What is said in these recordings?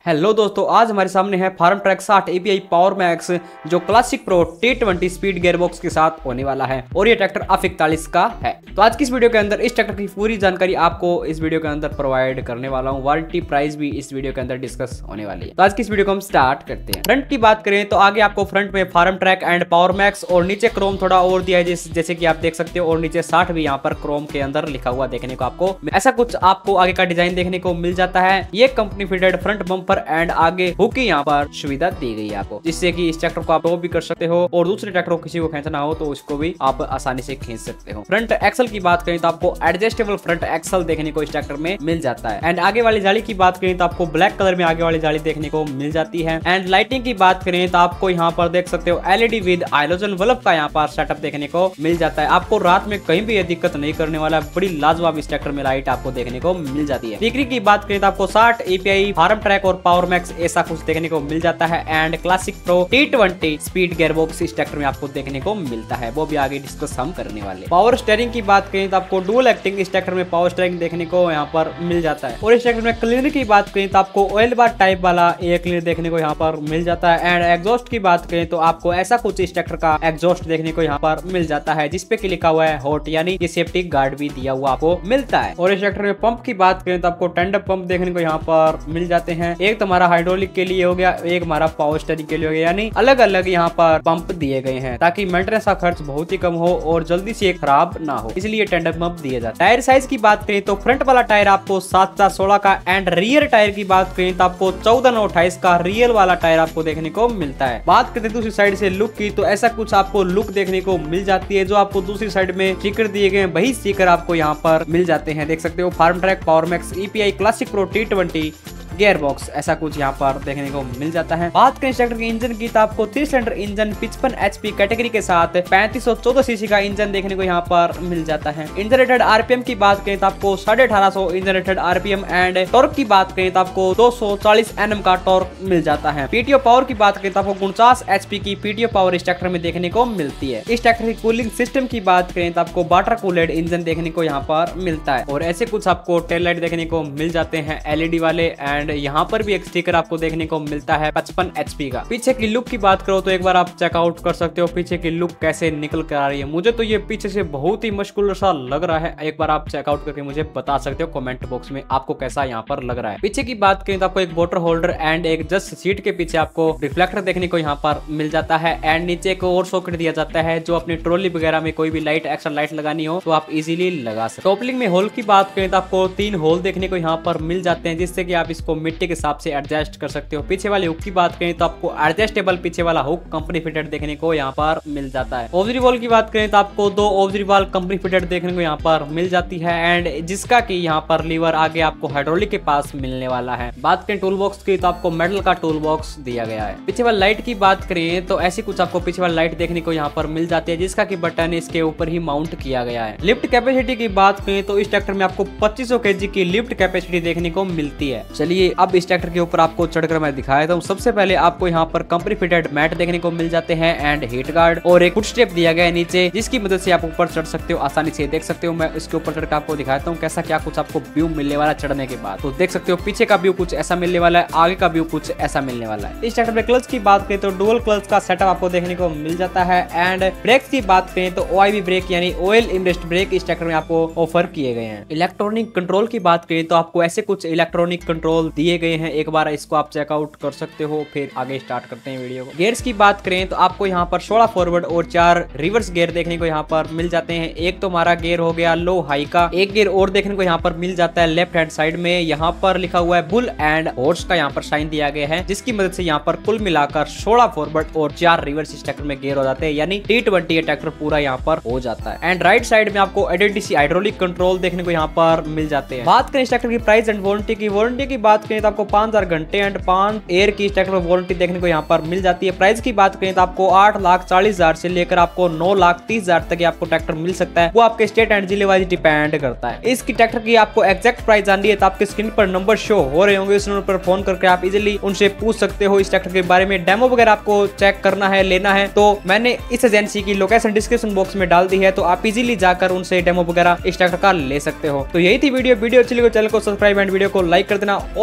Hello दोस्तों, आज हमारे सामने है Farmtrac 60 API power max जो classic pro T20 speed gearbox के साथ होने वाला है और ये ट्रैक्टर AF41 का है। तो आज की इस वीडियो के अंदर इस ट्रैक्टर की पूरी जानकारी आपको इस वीडियो के अंदर प्रोवाइड करने वाला हूँ। वारंटी प्राइस भी इस वीडियो के अंदर डिस्कस होने वाली है। तो आज की इस वीडियो को हम स्टार्ट करते हैं। फ्रंट की बात करें तो आगे आपको फ्रंट में Farmtrac and power max और नीचे क्रोम थोड़ा और दिया है जैसे कि आप देख सकते हो, और नीचे 60 भी यहाँ पर क्रोम के अंदर लिखा हुआ देखने को आपको ऐसा कुछ आपको आगे का डिजाइन देखने को मिल जाता है। ये company fitted front bumper and आगे हुक की यहाँ पर सुविधा दी गई है आपको, जिससे कि इस ट्रैक्टर को आप टो भी कर सकते हो और दूसरे ट्रैक्टर को किसी को खींचना हो तो उसको भी आप आसानी से खींच सकते हो। फ्रंट एक्सल की बात करें तो आपको एडजस्टेबल फ्रंट एक्सल देखने को इस ट्रैक्टर में मिल जाता है। एंड आगे वाली जाली की बात करें तो आपको ब्लैक कलर में आगे वाली जाली देखने को मिल जाती है। एंड लाइटिंग की बात करें तो आपको यहाँ पर देख सकते हो एलईडी विद हाइलोजन बल्ब का यहाँ पर सेटअप देखने को मिल जाता है। आपको रात में कहीं भी ये दिक्कत नहीं करने वाला, बड़ी लाजवाब इस ट्रैक्टर में लाइट आपको देखने को मिल जाती है। बिक्री की बात करें तो आपको 60 एपीआई फार्म ट्रैक और पावर मैक्स ऐसा कुछ देखने को मिल जाता है। And classic pro T20 speed gearbox इस ट्रैक्टर में आपको देखने को मिलता है, वो भी आगे डिस्कस हम करने वाले। पावर स्टीयरिंग की बात करें तो आपको डुअल एक्टिंग इस ट्रैक्टर में पावर स्टीयरिंग देखने को यहाँ पर मिल जाता है। और इस ट्रैक्टर में क्लीनर की बात करें तो आपको ऑयल बार टाइप वाला एयर क्लीनर देखने को यहाँ पर मिल जाता है। एंड एग्जॉस्ट की बात करें तो आपको ऐसा कुछ इस ट्रैक्टर का एग्जॉस्ट देखने को यहाँ पर मिल जाता है, जिसपे की लिखा हुआ है हॉट, यानी ये सेफ्टी गार्ड भी दिया हुआ आपको मिलता है। और इस ट्रैक्टर में पंप की बात करें तो आपको टेंडर पंप देखने को यहाँ पर मिल जाते हैं। एक तो हमारा हाइड्रोलिक के लिए हो गया, एक हमारा पावर स्टीयरिंग के लिए हो गया, यानी अलग अलग यहाँ पर पंप दिए गए हैं ताकि मेंटेनेंस का खर्च बहुत ही कम हो और जल्दी से खराब ना हो, इसलिए टेंडर पंप दिया जाता है। टायर साइज की बात करें तो फ्रंट वाला टायर आपको 7/16 का एंड रियर टायर की बात करें तो आपको 14/28 का रियल वाला टायर आपको देखने को मिलता है। बात करते दूसरी साइड से लुक की तो ऐसा कुछ आपको लुक देखने को मिल जाती है। जो आपको दूसरी साइड में स्टिकर दिए गए हैं वही स्टिकर आपको यहाँ पर मिल जाते हैं। देख सकते हो Farmtrac power max API classic pro T20 gearbox ऐसा कुछ यहाँ पर देखने को मिल जाता है। बात करें ट्रैक्टर के इंजन की तो आपको 3 सिलेंडर इंजन 55 HP कैटेगरी के साथ 3514 सीसी का इंजन देखने को यहाँ पर मिल जाता है। इंजन रेटेड आरपीएम की बात करें तो आपको 1850 engine rated RPM and torque की बात करें तो आपको 240 Nm का टॉर्क मिल जाता है। पीटीओ पावर की बात करें तो आपको 49 HP की पीटीओ पावर इस ट्रैक्टर में देखने को मिलती है। इस ट्रैक्टर की कूलिंग सिस्टम की बात करें तो आपको वाटर कूलेड इंजन देखने को यहाँ पर मिलता है। और ऐसे कुछ आपको टेल लाइट देखने को मिल जाते हैं एलईडी वाले। एंड यहाँ पर भी एक स्टिकर आपको देखने को मिलता है 55 HP का। पीछे की लुक की बात करो तो एक बार आप चेकआउट कर सकते हो पीछे की लुक कैसे निकल कर आ रही है। मुझे तो ये पीछे से बहुत ही मस्कुलर सा लग रहा है। एक बार आप चेकआउट करके मुझे बता सकते हो कमेंट बॉक्स में आपको कैसा यहाँ पर लग रहा है। पीछे की बात करें तो आपको एक वाटर होल्डर एंड एक जस्ट सीट के पीछे आपको रिफ्लेक्टर देखने को यहाँ पर मिल जाता है। एंड नीचे एक और सॉकेट दिया जाता है, जो अपनी ट्रॉली वगैरह में कोई भी लाइट एक्स्ट्रा लाइट लगानी हो तो आप इजीली लगा सकते हो। टॉपलिंग में होल की बात करें तो आपको 3 होल देखने को यहाँ पर मिल जाते हैं, जिससे कि आप इसको मिट्टी के हिसाब से एडजस्ट कर सकते हो। पीछे वाले हुक की बात करें तो आपको एडजस्टेबल पीछे वाला हुक कंपनी फिटेड देखने को यहाँ पर मिल जाता है। ऑब्जरी वॉल की बात करें तो आपको 2 ऑब्जरी वॉल कंपनी फिटेड देखने को यहाँ पर मिल जाती है। एंड जिसका कि यहाँ पर लीवर आगे आपको हाइड्रोलिक के पास मिलने वाला है। बात करें टूल बॉक्स की तो आपको मेटल का टूल बॉक्स दिया गया है। पीछे वाली लाइट की बात करें तो ऐसी कुछ आपको पीछे वाली लाइट देखने को यहाँ पर मिल जाती है, जिसका कि बटन इसके ऊपर ही माउंट किया गया है। लिफ्ट कैपेसिटी की बात करें तो इस ट्रैक्टर में आपको 2500 kg की लिफ्ट कैपेसिटी देखने को मिलती है। चलिए अब इस ट्रैक्टर के ऊपर आपको चढ़कर मैं दिखाया था। सबसे पहले आपको यहाँ पर कंपनी फिटेड मैट देखने को मिल जाते हैं एंड हीट गार्ड और एक फुट स्टेप दिया गया है नीचे, जिसकी मदद से आप ऊपर चढ़ सकते हो आसानी से। देख सकते हो मैं इसके ऊपर चढ़कर आपको दिखाता हूँ कैसा क्या कुछ आपको व्यू मिलने वाला चढ़ने के बाद। तो देख सकते हो पीछे का व्यू कुछ ऐसा मिलने वाला है, आगे का व्यू कुछ ऐसा मिलने वाला है। इस ट्रैक्टर में क्लच की बात करें तो डुअल क्लच का सेटअप आपको देखने को मिल जाता है। एंड ब्रेक्स की बात करें तो OIB ब्रेक यानी ऑयल इमरेस्ट ब्रेक इस ट्रैक्टर में आपको ऑफर किए गए हैं। इलेक्ट्रॉनिक कंट्रोल की बात करें तो आपको ऐसे कुछ इलेक्ट्रॉनिक कंट्रोल दिए गए हैं, एक बार इसको आप चेकआउट कर सकते हो। फिर आगे स्टार्ट करते हैं वीडियो को। गियर्स की बात करें तो आपको यहाँ पर 16 फॉरवर्ड और 4 रिवर्स गियर देखने को यहाँ पर मिल जाते हैं। एक तो हमारा गियर हो गया लो हाई का, एक गियर और देखने को यहाँ पर मिल जाता है लेफ्ट हैंड साइड में। यहाँ पर लिखा हुआ है बुल एंड हॉर्स का यहाँ पर साइन दिया गया है, जिसकी मदद से यहाँ पर कुल मिलाकर 16 फॉरवर्ड और 4 रिवर्स इस ट्रैक्टर में गियर हो जाते हैं, यानी T20 ये ट्रैक्टर पूरा यहाँ पर हो जाता है। एंड राइट साइड में आपको ADDC हाइड्रोलिक कंट्रोल देखने को यहाँ पर मिल जाते हैं। बात करें इस ट्रैक्टर की प्राइस एंड वारंटी की बात करें तो आपको 5000 घंटे एंड 5 एयर की ट्रैक्टर में वारंटी देखने को यहाँ पर मिल जाती है। प्राइस की बात करें तो आपको 8,40,000 से लेकर आपको 9,30,000 तक आपको ट्रैक्टर मिल सकता है। वो आपके स्टेट एंड जिले वाइज डिपेंड करता है। इसकी ट्रैक्टर की आपको एग्जैक्ट प्राइस जाननी है तो आपके स्क्रीन पर नंबर शो हो रहे होंगे, उस नंबर पर फोन करके आप इजीली उनसे पूछ सकते हो इस ट्रैक्टर के बारे में। डेमो वगैरह आपको चेक करना है, लेना है तो मैंने इस एजेंसी की लोकेशन डिस्क्रिप्शन बॉक्स में डाल दी है, तो आप इजीली जाकर उनसे डेमो वगैरह इस ट्रैक्टर का ले सकते हो। तो यही थी वीडियो अच्छी लगी चैनल को सब्सक्राइब एंड वीडियो को लाइक कर देना। और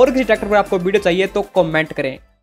और किसी ट्रैक्टर पर आपको वीडियो चाहिए तो कमेंट करें।